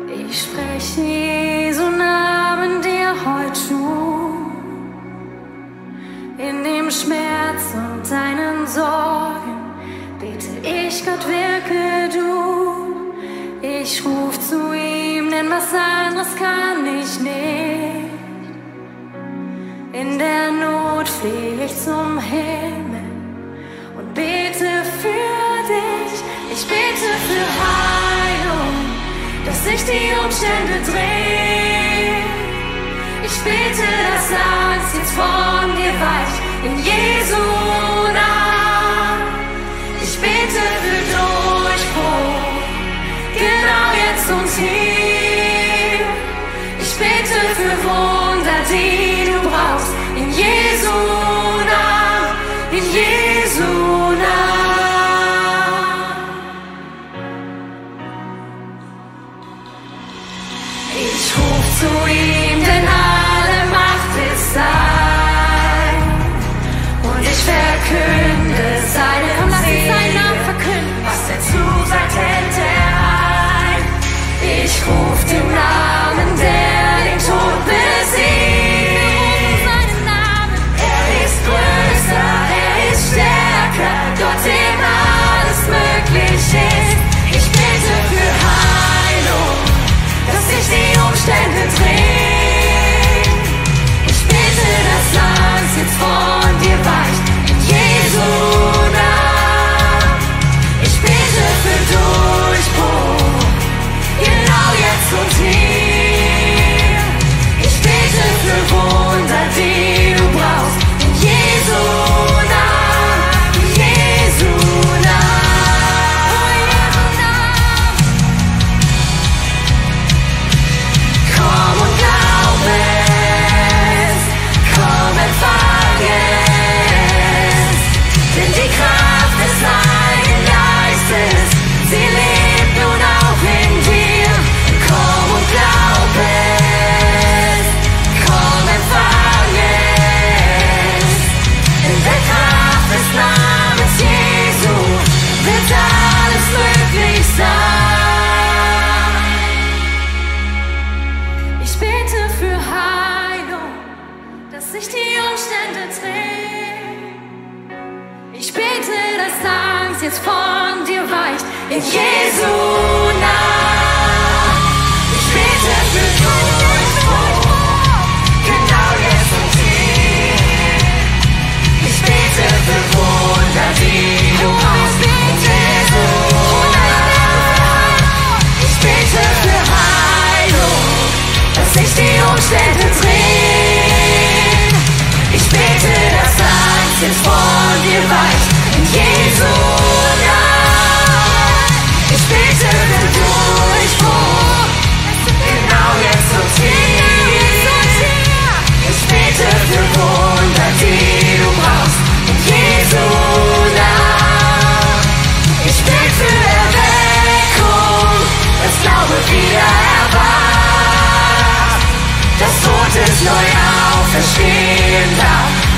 Ich spreche Jesu Namen dir heut zu. In dem Schmerz und deinen Sorgen bete ich, Gott, wirke du. Ich ruf zu ihm, denn was anderes kann ich nicht. In der Not flieh ich zum Himmel und bete für dich. Ich bete für Heilung, dass sich die Umstände drehen. Ich bete, dass Angst jetzt von dir weicht, in Jesu Namen. Ich bete für Durchbruch, genau jetzt und hier. Ich bete für Wunder, die du brauchst, in Jesu Namen, in Jesu Namen. Ich ruf zu ihm, denn alle Macht ist sein. Und ich verkünde seinen Segen. Was er zusagt, hält er ein. Ich ruf den Namen, der den Tod besiegt. Er ist größer, er ist stärker, Gott, dem alles möglich ist. Ich bete für Heilung, dass sich die Umstände drehen. Ich bete, dass Angst jetzt von dir weicht, in Jesu Namen. Ich bete für Durchbruch, genau jetzt und hier. Ich bete für Wunder, die du brauchst, in Jesu Namen, in Jesu Namen. Komm und glaub es, komm, empfang es, denn die Kraft des Heiligen Geistes, sie lebt nun auch in dir. Komm und glaub es, komm, empfang es, in der Kraft des Namens Jesu wird alles möglich sein. Ich bete für Heilung, dass sich die Umstände drehen. Ich bete, dass Angst jetzt von dir weicht, in Jesu Namen. Ich bete für Durchbruch, genau jetzt und hier. Ich bete für Wunder, die du brauchst, in Jesu Namen. Ich bete für Heilung, dass sich die Umstände drehen. Ich bete, dass Angst jetzt von dir weicht, in Jesu Namen. Ich bete für Durchbruch, genau jetzt und hier. Ich bete für Wunder, die du brauchst, in Jesu Namen. Ich bete für Erweckung, dass Glaube wieder erwacht, dass Totes neu auferstehen darf.